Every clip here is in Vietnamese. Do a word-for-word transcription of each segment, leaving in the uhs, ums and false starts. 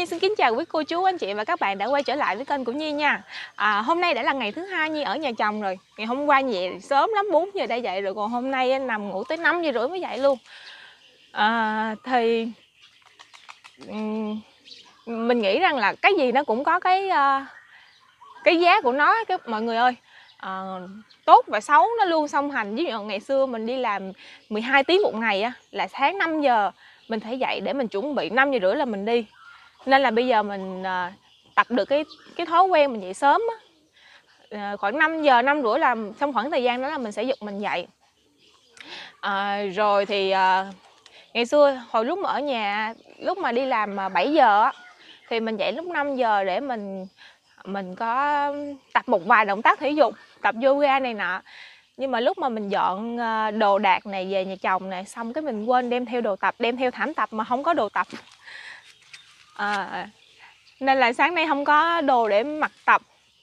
Nhi xin kính chào quý cô chú, anh chị và các bạn đã quay trở lại với kênh của Nhi nha. à, Hôm nay đã là ngày thứ hai Nhi ở nhà chồng rồi. Ngày hôm qua Nhi sớm lắm, bốn giờ đã dậy rồi. Còn hôm nay nằm ngủ tới năm giờ rưỡi mới dậy luôn. à, Thì um, mình nghĩ rằng là cái gì nó cũng có cái uh, cái giá của nó cái, mọi người ơi. à, Tốt và xấu nó luôn song hành. Ví dụ ngày xưa mình đi làm mười hai tiếng một ngày á, là sáng năm giờ mình phải dậy để mình chuẩn bị, năm giờ rưỡi là mình đi. Nên là bây giờ mình à, tập được cái cái thói quen mình dậy sớm á. À, khoảng năm giờ, năm rưỡi là trong khoảng thời gian đó là mình sẽ giật mình dậy. à, Rồi thì à, ngày xưa hồi lúc mà ở nhà, lúc mà đi làm bảy giờ á, thì mình dậy lúc năm giờ để mình mình có tập một vài động tác thể dục, tập yoga này nọ. Nhưng mà lúc mà mình dọn đồ đạc này về nhà chồng này, xong cái mình quên đem theo đồ tập, đem theo thảm tập mà không có đồ tập. à, Nên là sáng nay không có đồ để mặc tập.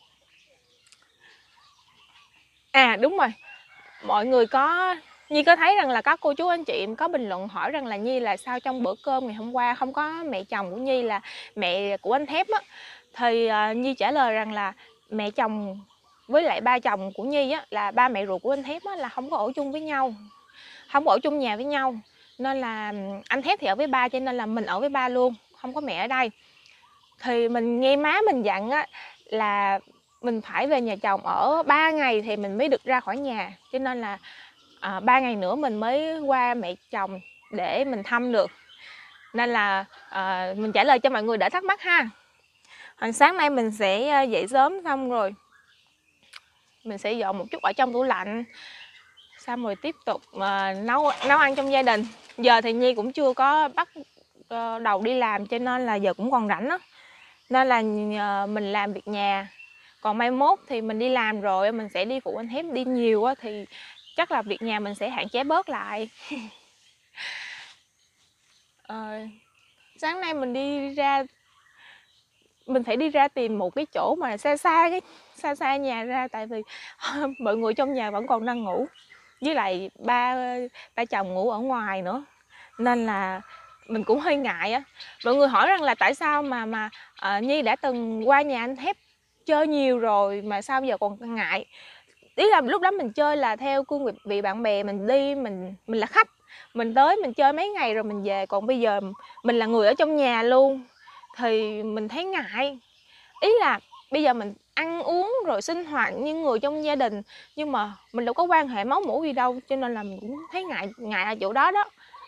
À đúng rồi, mọi người có Nhi có thấy rằng là các cô chú anh chị có bình luận hỏi rằng là Nhi là sao trong bữa cơm ngày hôm qua không có mẹ chồng của Nhi là mẹ của anh Thép á. Thì uh, Nhi trả lời rằng là mẹ chồng với lại ba chồng của Nhi á, là ba mẹ ruột của anh Thép á, là không có ở chung với nhau, không có ở chung nhà với nhau. Nên là anh Thép thì ở với ba, cho nên là mình ở với ba luôn, không có mẹ ở đây. Thì mình nghe má mình dặn á, là mình phải về nhà chồng ở ba ngày thì mình mới được ra khỏi nhà. Cho nên là à, ba ngày nữa mình mới qua mẹ chồng để mình thăm được. Nên là à, mình trả lời cho mọi người đỡ thắc mắc ha. Hồi sáng nay mình sẽ dậy sớm, xong rồi mình sẽ dọn một chút ở trong tủ lạnh, xong rồi tiếp tục mà nấu nấu ăn trong gia đình. Giờ thì Nhi cũng chưa có bắt đầu đi làm, cho nên là giờ cũng còn rảnh đó. Nên là mình làm việc nhà. Còn mai mốt thì mình đi làm rồi, mình sẽ đi phụ anh Thép đi nhiều á, thì chắc là việc nhà mình sẽ hạn chế bớt lại. à, Sáng nay mình đi ra, mình phải đi ra tìm một cái chỗ mà xa xa cái xa xa nhà ra, tại vì mọi người trong nhà vẫn còn đang ngủ, với lại ba ba chồng ngủ ở ngoài nữa, nên là mình cũng hơi ngại á. Mọi người hỏi rằng là tại sao mà mà uh, Nhi đã từng qua nhà anh Thép chơi nhiều rồi mà sao giờ còn ngại. Ý là lúc đó mình chơi là theo cương vị vì bạn bè, mình đi, mình mình là khách, mình tới mình chơi mấy ngày rồi mình về. Còn bây giờ mình là người ở trong nhà luôn thì mình thấy ngại. Ý là bây giờ mình ăn uống rồi sinh hoạt như người trong gia đình, nhưng mà mình đâu có quan hệ máu mủ gì đâu, cho nên là mình cũng thấy ngại ngại ở chỗ đó đó.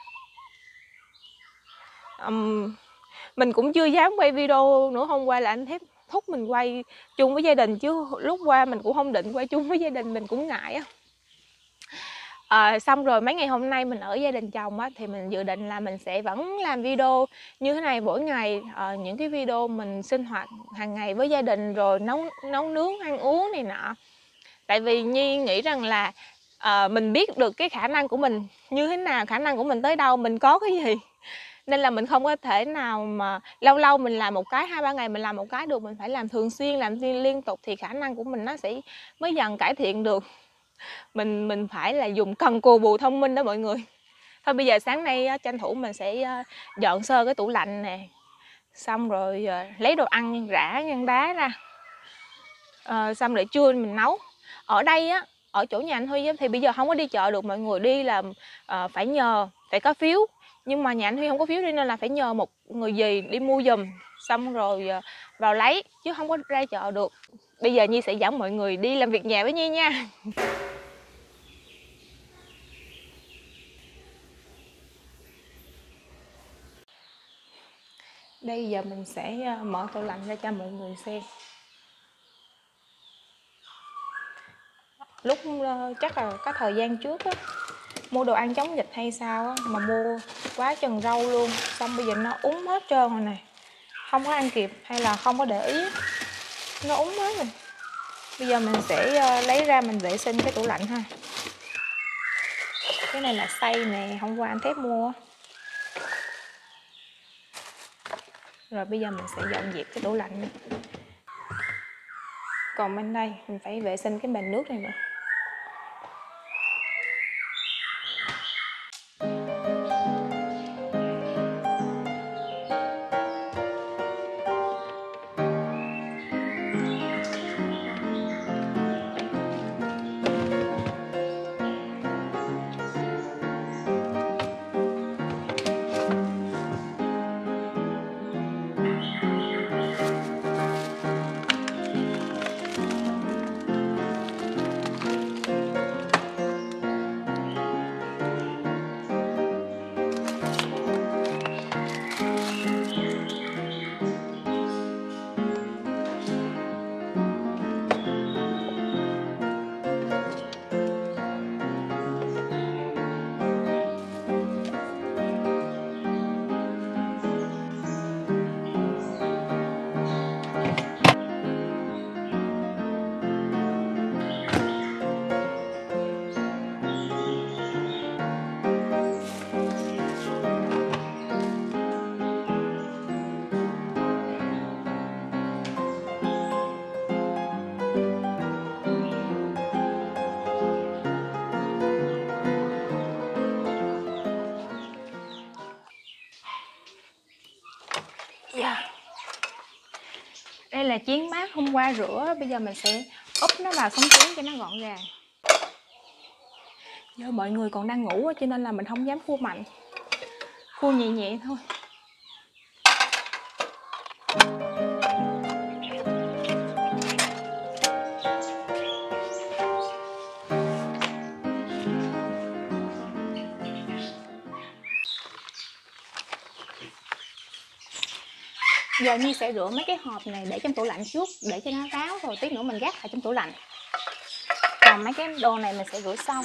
um, Mình cũng chưa dám quay video nữa. Hôm qua là anh Thép thúc mình quay chung với gia đình, chứ lúc qua mình cũng không định quay chung với gia đình, mình cũng ngại á. À, xong rồi mấy ngày hôm nay mình ở gia đình chồng á, thì mình dự định là mình sẽ vẫn làm video như thế này mỗi ngày. À, những cái video mình sinh hoạt hàng ngày với gia đình, rồi nấu nấu nướng ăn uống này nọ. Tại vì Nhi nghĩ rằng là à, mình biết được cái khả năng của mình như thế nào, khả năng của mình tới đâu, mình có cái gì, nên là mình không có thể nào mà lâu lâu mình làm một cái, hai ba ngày mình làm một cái được. Mình phải làm thường xuyên, làm liên tục thì khả năng của mình nó sẽ mới dần cải thiện được. Mình mình phải là dùng cần cù bù thông minh đó mọi người. Thôi bây giờ sáng nay tranh thủ mình sẽ dọn sơ cái tủ lạnh nè, xong rồi lấy đồ ăn rã ngăn đá ra, à, xong rồi trưa mình nấu. Ở đây á, ở chỗ nhà anh Huy á, thì bây giờ không có đi chợ được mọi người, đi là à, phải nhờ, phải có phiếu. Nhưng mà nhà anh Huy không có phiếu, nên là phải nhờ một người dì đi mua giùm, xong rồi vào lấy, chứ không có ra chợ được. Bây giờ Nhi sẽ dẫn mọi người đi làm việc nhà với Nhi nha. Đây giờ mình sẽ mở tủ lạnh ra cho mọi người xem. Lúc chắc là có thời gian trước á, mua đồ ăn chống dịch hay sao á, mà mua quá chừng rau luôn, xong bây giờ nó úng hết trơn rồi nè, không có ăn kịp hay là không có để ý, nó úng hết rồi. Bây giờ mình sẽ lấy ra mình vệ sinh cái tủ lạnh ha. Cái này là xay nè, hôm qua anh Thép mua. Rồi bây giờ mình sẽ dọn dẹp cái tủ lạnh này. Còn bên đây mình phải vệ sinh cái bình nước này nữa. là chén bát hôm qua rửa, bây giờ mình sẽ úp nó vào sống chén cho nó gọn gàng. Giờ mọi người còn đang ngủ cho nên là mình không dám khua mạnh, khua nhẹ nhẹ thôi. Giờ Nhi sẽ rửa mấy cái hộp này để trong tủ lạnh trước, để cho nó ráo rồi tí nữa mình gác lại trong tủ lạnh. Còn mấy cái đồ này mình sẽ rửa sau.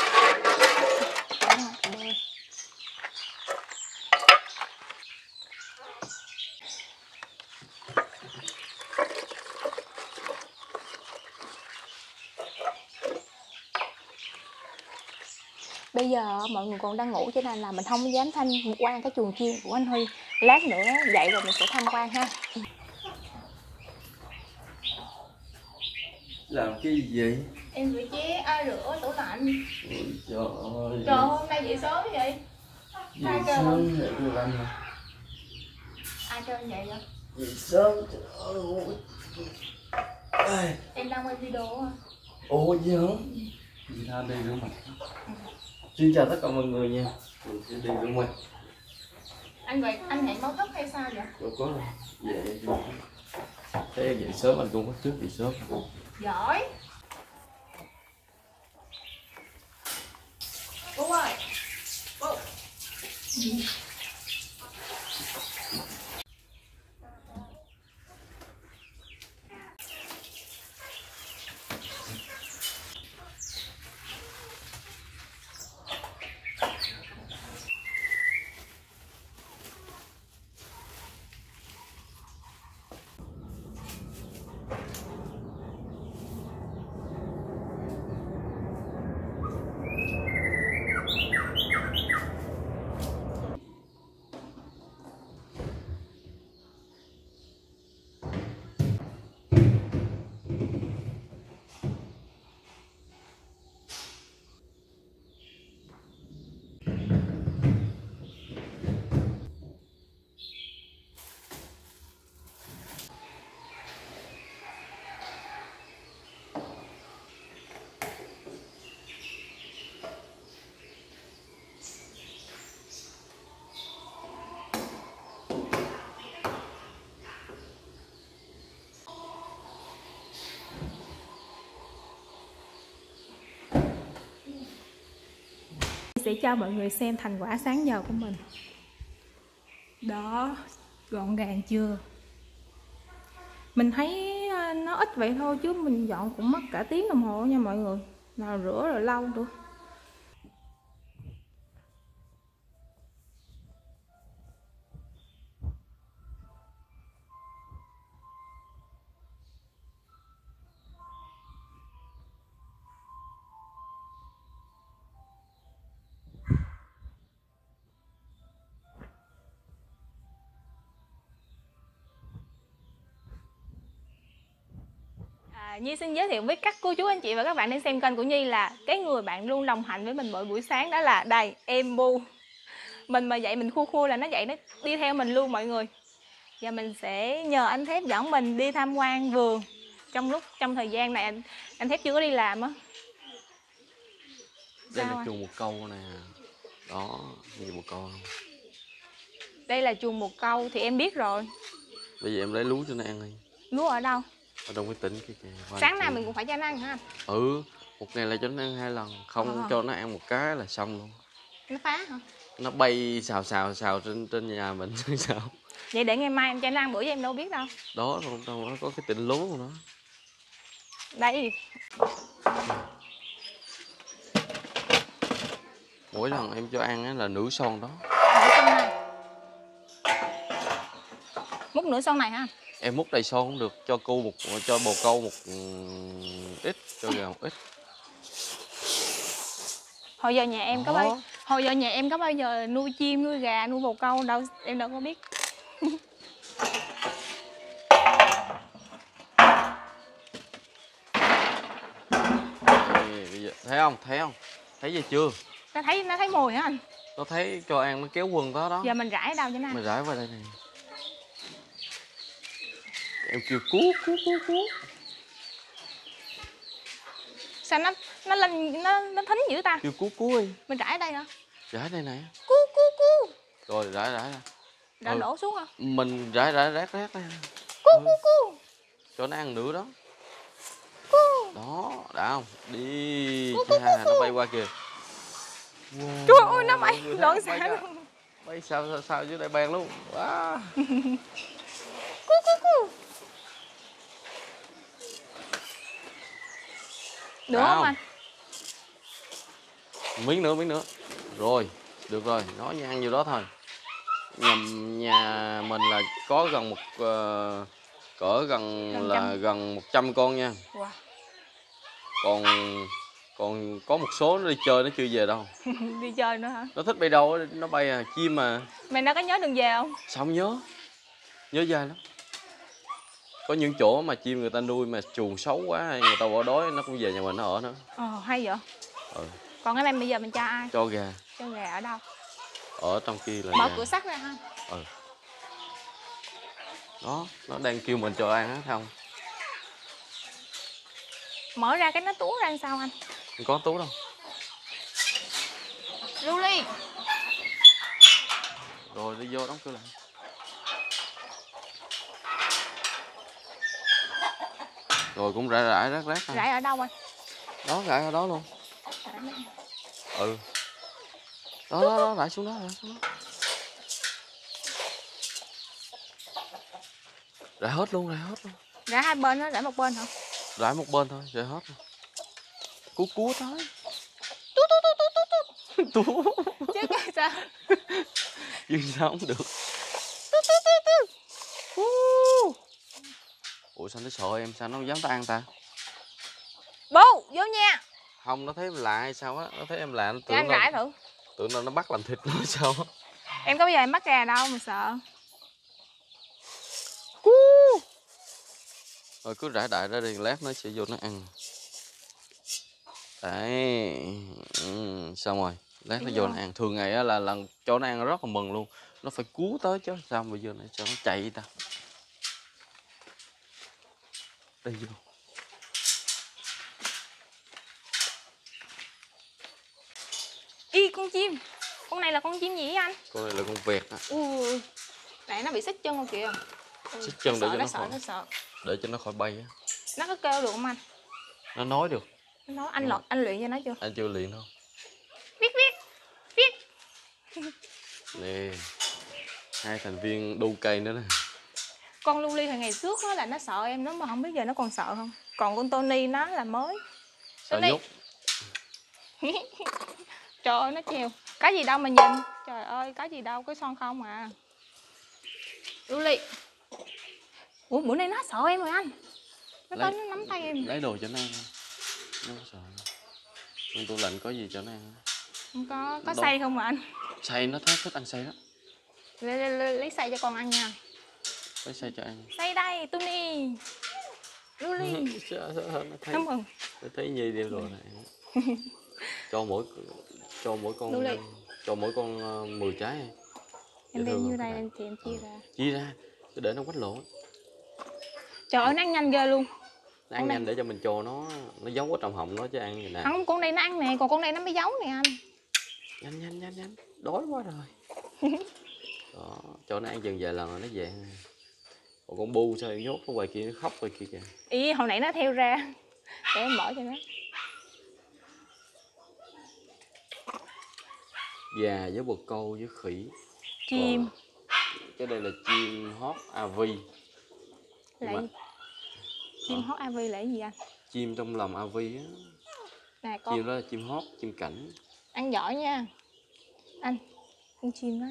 Bây giờ mọi người còn đang ngủ cho nên là mình không dám tham quan cái chuồng chiên của anh Huy. Lát nữa dậy rồi mình sẽ tham quan ha. Làm cái gì vậy? Em rửa chén, à, rửa tủ lạnh. Ôi trời ơi. Trời, hôm nay dậy sớm vậy? Dậy sớm vậy tủ lạnh hả? Ai kêu vậy vậy? Dậy sớm, trời ơi. Em đang quay video hả? Ủa gì hả? Chị tha đi rửa mặt. Xin chào tất cả mọi người nha. Mình sẽ đi rửa mặt. Anh vậy, anh hẹn báo thức hay sao vậy? Đâu có đâu. Dậy thế dậy sớm anh cũng bắt trước dậy sớm. Giỏi. Bố ơi. Bố. Sẽ cho mọi người xem thành quả sáng giờ của mình. Đó, gọn gàng chưa? Mình thấy nó ít vậy thôi chứ mình dọn cũng mất cả tiếng đồng hồ nha mọi người. Nào rửa rồi lâu nữa. Nhi xin giới thiệu với các cô chú anh chị và các bạn đang xem kênh của Nhi là cái người bạn luôn đồng hành với mình mỗi buổi sáng, đó là đây, em Bu. Mình mà dậy mình khua khua là nó dậy nó đi theo mình luôn mọi người. Giờ mình sẽ nhờ anh Thép dẫn mình đi tham quan vườn trong lúc trong thời gian này anh, anh Thép chưa có đi làm á. Đây là chuồng một câu nè. Đó, gì một câu. Đây là chuồng một câu thì em biết rồi. Bây giờ em lấy lúa cho nó ăn đi. Lúa ở đâu? Ở trong cái tỉnh kia kìa. Sáng nào mình cũng phải cho nó ăn hả anh? Ừ, một ngày là cho nó ăn hai lần, không à. Cho nó ăn một cái là xong luôn. Nó phá hả? Nó bay xào xào xào trên trên nhà mình sao? Vậy để ngày mai em cho nó ăn bữa, với em đâu biết đâu. Đó, trong trong nó có cái tỉnh lúa của nó. Đây. Mỗi lần em cho ăn á là nửa son đó. Nửa son này. Múc nửa son này ha. Em múc đầy son cũng được, cho cô một cho bồ câu một ít, cho gà một ít. Hồi giờ nhà em có bao hồi giờ nhà em có bao giờ nuôi chim, nuôi gà, nuôi bồ câu đâu, em đâu có biết. Ê, bây giờ, thấy không, thấy không, thấy gì chưa? Nó thấy nó thấy mùi hả anh? Nó thấy cho ăn nó kéo quần đó đó. Giờ mình rải đâu cho nó ăn? Mình rải vào đây này. Em kêu cú cú cú cú. Sao nó nó lên nó nó thính dữ ta? Kêu cú cú đi. Mình rải ở đây hả? Rải đây này. Cú cú cú. Rồi rải rải ra. Đã Ừ. đổ xuống hả? Mình rải rải rác rác đây. Cú Ừ. cú cú. Cho nó ăn nữa đó. Cú. Đó, đã không? Đi. Cú, cú, Chà, cú, nó cú. bay qua kìa. Wow. Trời ơi nó bay Người thấy loạn nó bay xạ ra. luôn. Bay sao sao sao dưới đây bèn luôn. Wow. Cú cú cú. Được Đã không không? anh? Miếng nữa, miếng nữa. Rồi, được rồi, nó như ăn nhiều đó thôi. Nhầm nhà mình là có gần một uh, cỡ gần Gần là trăm. gần một trăm con nha. Wow. Còn còn có một số nó đi chơi nó chưa về đâu. Đi chơi nữa hả? Nó thích bay đâu nó bay à, chim mà. Mày nó có nhớ đường về không? Sao không nhớ? Nhớ dai lắm. Có những chỗ mà chim người ta nuôi mà chuồng xấu quá hay người ta bỏ đói nó cũng về nhà mình nó ở nữa. Ồ hay vậy. Ừ. Còn cái này bây giờ mình cho ai? Cho gà. Cho gà ở đâu? Ở trong kia là Mở gà. cửa sắt ra ha. Ừ. Đó, nó đang kêu mình cho ăn á, thấy không? Mở ra cái nó túa ra sao anh? Không có tú đâu. Luli. Rồi đi vô đóng cửa lại. Rồi cũng rải rải rác rác. Rải ở đâu anh? Đó, rải ở đó luôn. Ừ. Đó, đó, đó, rải xuống đó, rải xuống đó. Rải hết luôn, rải hết luôn. Rải hai bên đó, rải một bên hả? Rải một bên thôi, rải hết luôn. Cú cú tới. Tú tú tú tú tú tú. Tú. Chứ cái sao? Chứ sao không được. Tú tú tú tú. Uh. Ủa sao nó sợ em, sao nó không dám ta ăn ta? Bố, vô nha. Không, nó thấy em lạ hay sao á, nó thấy em lạ nó Cho tưởng anh nó rải thử. tưởng nó nó bắt làm thịt nó sao á. Em có bao giờ em bắt gà đâu mà sợ. Uh. Rồi cứ rải đại ra đi, lát nó sẽ vô nó ăn. Đấy. Ừ, xong rồi, lát nó vô nó ăn. Thường ngày á là lần cho nó ăn rất là mừng luôn. Nó phải cứu tới chứ sao bây giờ này sao nó chạy ta. Đây vô. Y con chim. Con này là con chim gì vậy anh? Con này là con vẹt á. Ui. Này nó bị xích chân không kìa. Xích chân để cho nó, nó sợ, khỏi nó sợ. để cho nó khỏi bay á. Nó có kêu được không anh? Nó nói được. Nó nói anh lọt anh luyện cho nó chưa? Anh chưa luyện đâu. Viết viết. Viết. Nè. Hai thành viên đu cây nữa nè. Con Luli hồi ngày trước đó là nó sợ em lắm mà không biết giờ nó còn sợ không. Còn con Tony nó là mới. Sợ Tony. nhút. Trời ơi nó treo. Cái gì đâu mà nhìn. Trời ơi cái gì đâu, cái son không à. Luli. Ủa bữa nay nó sợ em rồi anh. Nó Lấy, tới nó nắm tay em. lấy đồ cho nó ăn. Nó không sợ. Nhưng tủ lạnh có gì cho nó ăn. Không có, có Đâu. xay không mà anh? Xay nó thích, thích ăn xay đó. Lấy, lấy, lấy, lấy xay cho con ăn nha. Lấy xay cho ăn. Xay đây, Tony. Luli. Nó thấy, Cảm ơn. nó thấy Nhi đem đồ này. Cho mỗi cho mỗi con Luli. cho mỗi con uh, mười trái. Em đem như đây em thì em chia ra. Chia ra, cứ để nó quánh lộn. Trời ơi nó ăn nhanh ghê luôn. Nó ăn nhanh để cho mình cho nó nó giấu ở trong họng nó chứ ăn vậy nè. Không, con này nó ăn nè, còn con này nó mới giấu nè anh. Nhanh nhanh nhanh nhanh, đói quá rồi. Đó, cho nó ăn chừng vài lần rồi nó về. Còn con bu sao nhốt ở ngoài kia nó khóc ngoài kia kìa. Ý hồi nãy nó theo ra. Để em mở cho nó. Gà với bồ câu với khỉ. Chim. Còn cái đây là chim hót avi. Là gì? Chim hót avi là cái gì anh? Chim trong lòng avi á. Nè con. Chim đó là chim hót, chim cảnh. Ăn giỏi nha. Anh, con chim đó.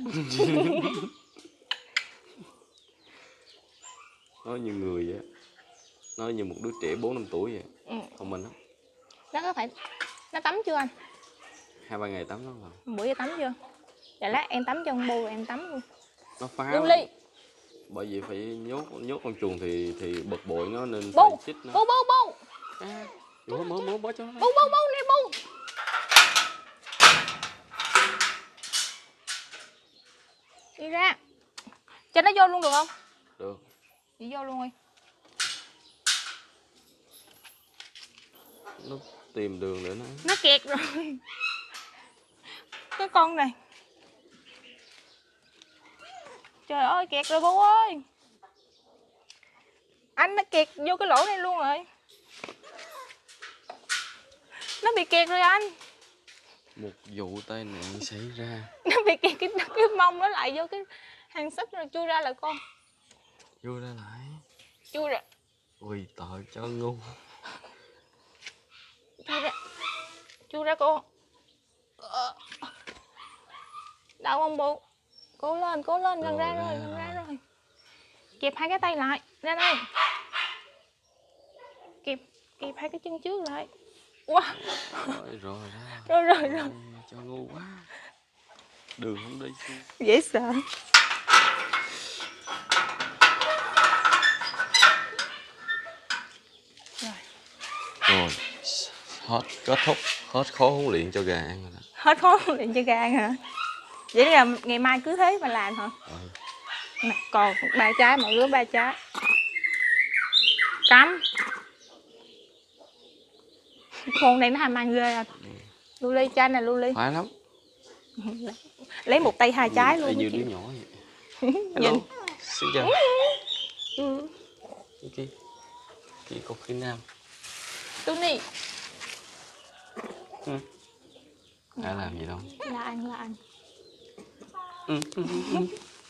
Nó như người vậy. Nó như một đứa trẻ bốn năm tuổi vậy. Ừ. Thông minh lắm. Nó có phải nó tắm chưa anh? Hai ba ngày tắm nó vào. Bữa giờ tắm chưa? Dạ lát em tắm cho con bu rồi em tắm luôn. Nó phá. Luli. Bởi vì phải nhốt nhốt con chuồng thì thì bực bội nó nên Bu. phải chích nó. Bu bu bu. À, mớ mớ mớ bó cho nó. Bu bu bu nè bu. Đi ra. Cho nó vô luôn được không? Được. Đi vô luôn đi. nó tìm đường để nó nó kẹt rồi. Cái con này, trời ơi kẹt rồi bố ơi, anh nó kẹt vô cái lỗ này luôn rồi, nó bị kẹt rồi anh. Một vụ tai nạn xảy ra. Nó bị kẹt cái, cái mông nó lại vô cái hàng xích rồi, chui ra là con. Chui ra lại. Chui ra. Ui tội cho ngu. Chui ra. Chui ra con. Đau không bố? Cố lên, cố lên, gần ra rồi, gần ra rồi. Kẹp hai cái tay lại, ra đây. Kẹp, kẹp hai cái chân trước lại. Wow. Rồi rồi ra. Rồi rồi rồi. Cho ngu quá. Đường không đi. Dễ sợ. Rồi. Rồi. Hết kết thúc, hết khó huấn luyện cho gà ăn rồi đó. Hết khó huấn luyện cho gà ăn hả? Vậy là ngày mai cứ thế mà làm hả? Ừ. Nè, còn ba trái, mọi đứa ba trái. Cắm. Con này nó ham ăn ghê à. Ừ. Luli, chai này Luli. Phải lắm. Lấy một tay hai trái luôn. Như đứa nhỏ vậy. Hello. Nhìn. Xin chào. Ừ. Kia. Kia cục phía nam. Tony. Ừ. Đã làm gì đâu. Là ăn, là ăn. Ừ. Ừ. Ừ.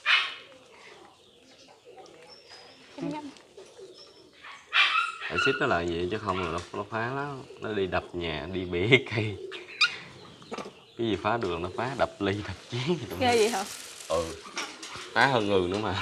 Xích nó là gì chứ không là nó, nó phá lắm. Nó đi đập nhà, đi bể cây. Cái gì phá đường nó phá, đập ly, đập chén. Ghê vậy hả? Ừ. Phá hơn người nữa mà.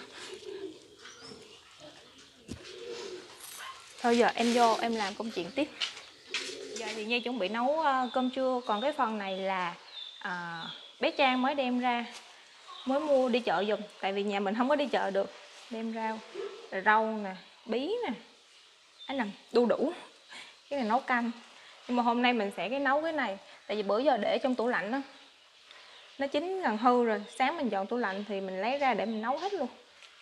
Thôi giờ em vô em làm công chuyện tiếp. Giờ thì Nhi chuẩn bị nấu uh, cơm trưa. Còn cái phần này là uh, bé Trang mới đem ra, mới mua đi chợ giùm. Tại vì nhà mình không có đi chợ được. Đem rau, rau nè, bí nè, anh nằm đu đủ. Cái này nấu canh. Nhưng mà hôm nay mình sẽ cái nấu cái này. Tại vì bữa giờ để trong tủ lạnh đó, nó chín gần hư rồi. Sáng mình dọn tủ lạnh thì mình lấy ra để mình nấu hết luôn.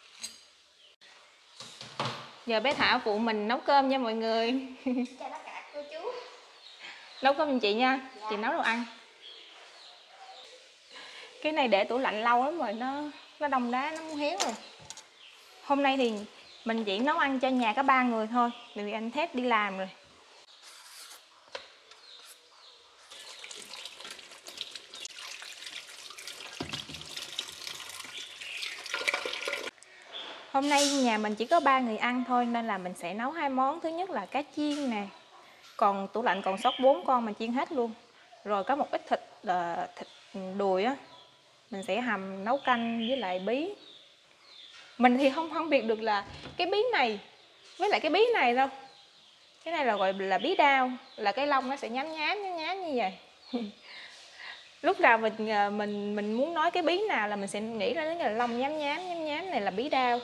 Giờ bé Thảo phụ mình nấu cơm nha mọi người. Chào tất cả cô chú. Nấu cơm giùm chị nha. Dạ. Chị nấu đồ ăn. Cái này để tủ lạnh lâu lắm rồi, nó nó đông đá, nó muốn héo rồi. Hôm nay thì mình chỉ nấu ăn cho nhà có ba người thôi, bởi vì anh Thép đi làm rồi. Hôm nay nhà mình chỉ có ba người ăn thôi nên là mình sẽ nấu hai món. Thứ nhất là cá chiên nè. Còn tủ lạnh còn sót bốn con mình chiên hết luôn. Rồi có một ít thịt uh, thịt đùi á, mình sẽ hầm nấu canh với lại bí. Mình thì không phân biệt được là cái bí này với lại cái bí này đâu. Cái này là gọi là bí đao, là cái lông nó sẽ nhám nhám nhám nhám như vậy. Lúc nào mình mình mình muốn nói cái bí nào là mình sẽ nghĩ ra đến cái lông nhám nhám nhám nhám này là bí đao.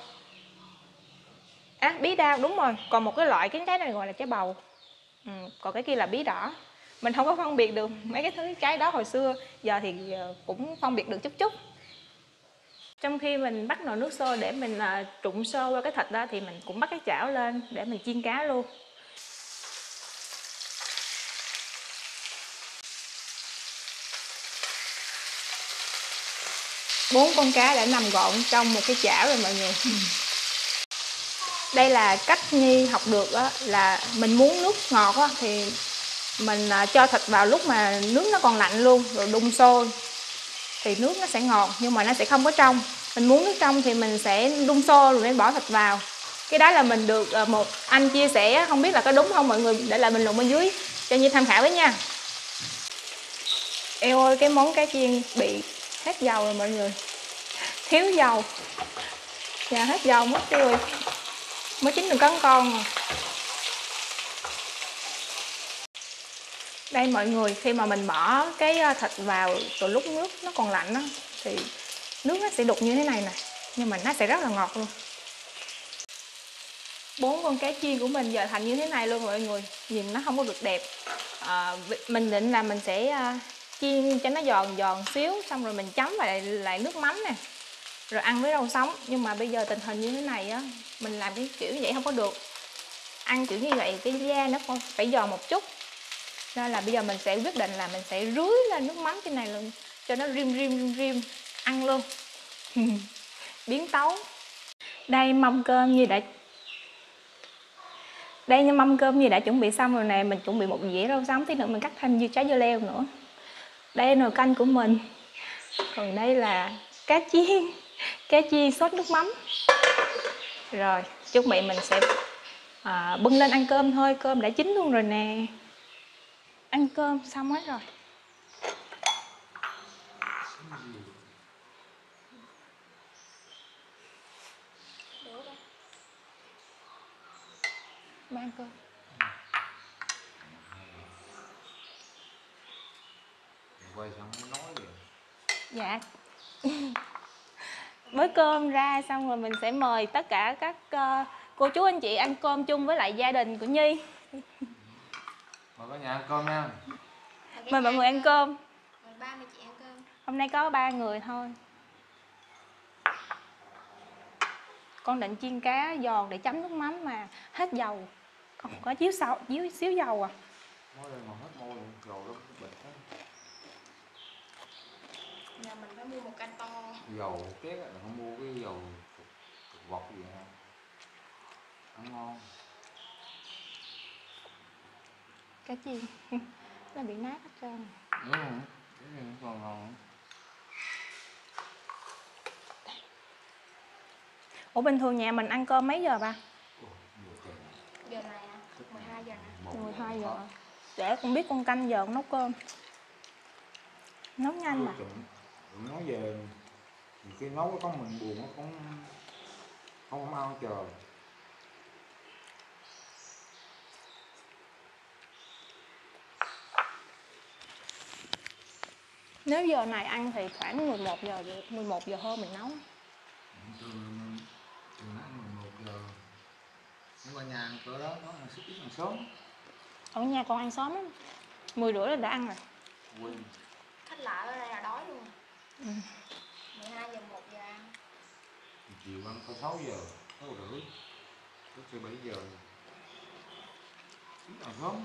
À, bí đao đúng rồi. Còn một cái loại cái trái này gọi là trái bầu. Ừ, còn cái kia là bí đỏ. Mình không có phân biệt được mấy cái thứ trái đó hồi xưa. Giờ thì cũng phân biệt được chút chút. Trong khi mình bắt nồi nước sôi để mình uh, trụng sơ qua cái thịt đó, thì mình cũng bắt cái chảo lên để mình chiên cá luôn. Bốn con cá đã nằm gọn trong một cái chảo rồi mọi người. Đây là cách Nhi học được đó, là mình muốn nước ngọt đó, thì mình uh, cho thịt vào lúc mà nước nó còn lạnh luôn, rồi đun sôi thì nước nó sẽ ngọt, nhưng mà nó sẽ không có trong. Mình muốn nước trong thì mình sẽ đun sôi rồi mới bỏ thịt vào. Cái đó là mình được một anh chia sẻ, không biết là có đúng không mọi người, để lại bình luận bên dưới cho Nhi tham khảo với nha. Eo ơi, cái món cá chiên bị hết dầu rồi mọi người, thiếu dầu. Dạ hết dầu mất rồi, mới chín được cắn con rồi. Đây mọi người, khi mà mình bỏ cái thịt vào từ lúc nước nó còn lạnh đó, thì nước nó sẽ đục như thế này nè, nhưng mà nó sẽ rất là ngọt luôn. Bốn con cá chiên của mình giờ thành như thế này luôn mọi người, nhìn nó không có được đẹp. À, mình định là mình sẽ chiên cho nó giòn giòn xíu, xong rồi mình chấm lại lại nước mắm nè, rồi ăn với rau sống. Nhưng mà bây giờ tình hình như thế này á, mình làm cái kiểu như vậy không có được. ăn kiểu như vậy cái da nó còn phải giòn một chút, nên là bây giờ mình sẽ quyết định là mình sẽ rưới lên nước mắm trên này luôn cho nó rim rim rim rim ăn luôn. Biến tấu. Đây mâm cơm như đã đây như mâm cơm như đã chuẩn bị xong rồi nè. Mình chuẩn bị một dĩa rau sống, tí nữa mình cắt thêm dưa trái dưa leo nữa. Đây nồi canh của mình. Còn đây là cá chiên, cá chiên sốt nước mắm. Rồi chuẩn bị mình sẽ à, bưng lên ăn cơm thôi. Cơm đã chín luôn rồi nè. Ăn cơm xong hết rồi. Ba ăn cơm. Quay xong mới nói gì? Dạ. Với cơm ra xong rồi mình sẽ mời tất cả các uh, cô chú anh chị ăn cơm chung với lại gia đình của Nhi. Mời cả nhà ăn cơm nha. Mời mọi người ăn cơm. Mời ba mẹ chị ăn cơm. Hôm nay có ba người thôi. Con định chiên cá giòn để chấm nước mắm mà hết dầu. Còn có chiếu xíu, chiếu xíu dầu à. Nói đây mà hết môi rồi, dầu đó bệt hết. Nhà mình phải mua một can to. Dầu két là không mua cái dầu thực vật gì ha. Ăn ngon. Cá chiên nó bị nát hết trơn. Ừ, cái này còn ngon. Ủa bình thường nhà mình ăn cơm mấy giờ ba? Giờ này à, mười hai giờ nè. mười hai giờ. Để con biết con canh giờ con nấu cơm. Nấu nhanh mà. Đừng nói về nhiều khi nấu có mình buồn nó cũng không không ăn chờ. Nếu giờ này ăn thì khoảng mười một giờ, mười một giờ hơn mình nấu. Từ từ nãy mười một giờ. Nếu qua nhà ăn cỡ đó nó ăn sức ít ăn sớm. Ở nhà con ăn sớm lắm. mười rưỡi là đã ăn rồi. Quên. Khách lạ ở đây là đói luôn. Ừ. mười hai giờ một giờ ăn. Chiều ăn có sáu giờ, sáu rưỡi. Tới tới bảy giờ. Ít ăn sớm.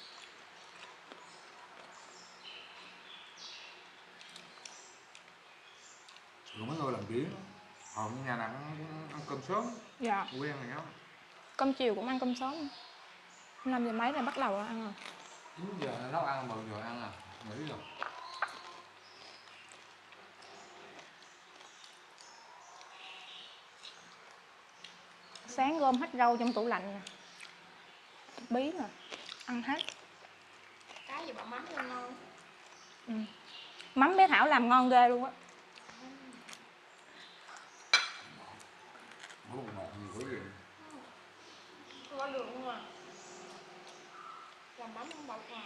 Rồi mấy người làm biển họ nhà nào cũng ăn cơm sớm, Dạ. quen rồi nhá. Cơm chiều cũng ăn cơm sớm. năm giờ mấy là bắt đầu ăn rồi. chín giờ nó nấu ăn, mười giờ ăn à, nghỉ rồi. Sáng gom hết rau trong tủ lạnh nè. Bí nè. Ăn hết. Cá gì bỏ mắm lên ngon. Ừ. Mắm bé Thảo làm ngon ghê luôn á. Nấu ngọt nhiều quá vậy. Không có đường luôn à. Làm mắm không bọc à.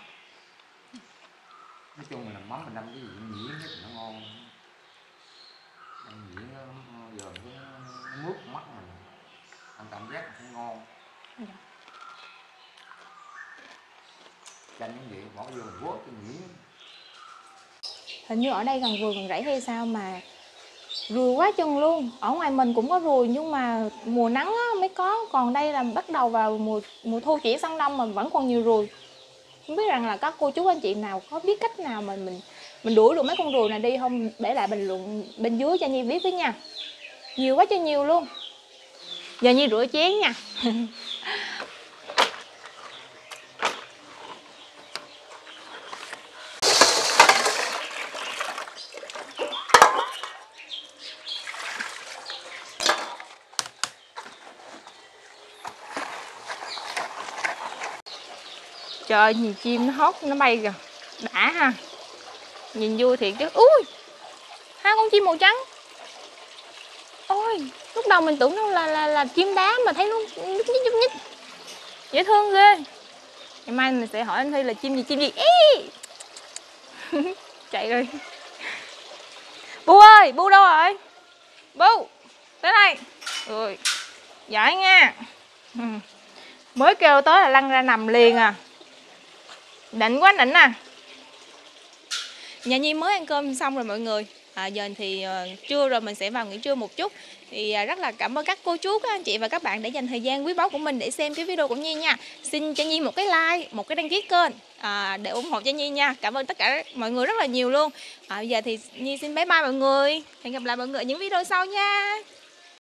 Nói chung là làm mắm mình đâm cái gì cũng nhuyễn hết nó ngon. Ăn nhuyễn nó giờ nó, nó mướt mắt mình. Ăn cảm giác cũng ngon. Dạ. Chanh những vậy bỏ vô mình vớt cái nhuyễn. Hình như ở đây gần vườn gần rẫy hay sao mà ruồi quá chừng luôn. Ở ngoài mình cũng có ruồi nhưng mà mùa nắng á, mới có. Còn đây là bắt đầu vào mùa mùa thu chỉ sang đông mà vẫn còn nhiều ruồi. Không biết rằng là các cô chú anh chị nào có biết cách nào mà mình mình đuổi được mấy con ruồi này đi không? Để lại bình luận bên dưới cho Nhi biết với nha. Nhiều quá cho nhiều luôn. Giờ Nhi rửa chén nha. Trời, nhìn chim nó hót, nó bay kìa. Đã ha. Nhìn vui thiệt chứ. Ui, hai con chim màu trắng. Ôi, lúc đầu mình tưởng nó là là, là chim đá mà thấy nó nhích nhích nhích nhích. Dễ thương ghê. Ngày mai mình sẽ hỏi anh Thi là chim gì, chim gì. Ý. Chạy rồi. Bu ơi, Bu đâu rồi? Bu, tới đây. Rồi, giỏi nha. Ừ. Mới kêu tới là lăn ra nằm liền à. Đỉnh quá đỉnh à. Nhà Nhi mới ăn cơm xong rồi mọi người. À, giờ thì uh, trưa rồi, mình sẽ vào nghỉ trưa một chút. Thì uh, rất là cảm ơn các cô chú, các anh chị và các bạn đã dành thời gian quý báu của mình để xem cái video của Nhi nha. Xin cho Nhi một cái like, một cái đăng ký kênh à, để ủng hộ cho Nhi nha. Cảm ơn tất cả mọi người rất là nhiều luôn. À, bây giờ thì Nhi xin bye bye mọi người. Hẹn gặp lại mọi người ở những video sau nha.